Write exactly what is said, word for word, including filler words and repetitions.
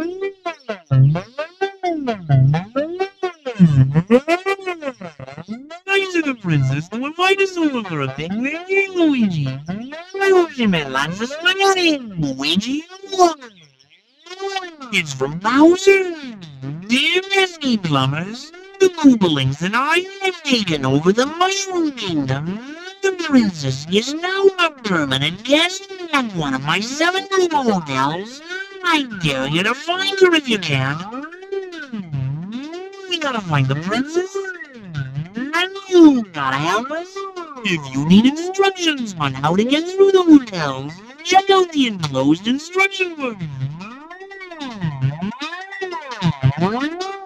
Nice of the princess, and we might as well for a thing there, Luigi. I hope she met lots of spaghetti, Luigi. It's from Bowser. Dear Disney plumbers, the Koopalings and I have taken over the Mushroom Kingdom. The princess is now a permanent guest at one of my seven hotels. I dare you to find her if you can. We gotta find the princess. And you gotta help us. If you need instructions on how to get through the hotels, check out the enclosed instruction book.